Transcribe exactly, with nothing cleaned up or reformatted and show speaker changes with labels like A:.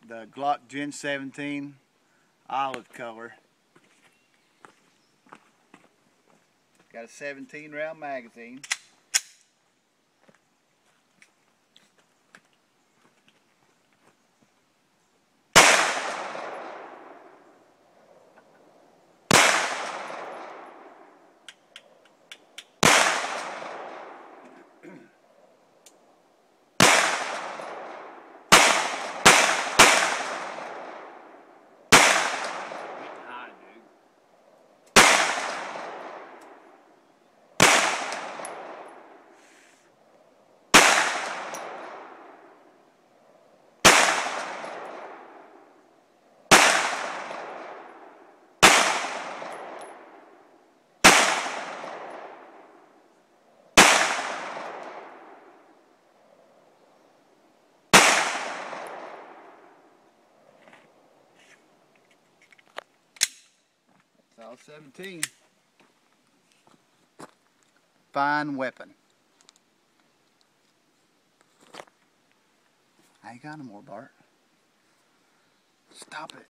A: the Glock Gen seventeen olive color. Got a seventeen round magazine. All seventeen. Fine weapon. I ain't got no more, Bart. Stop it.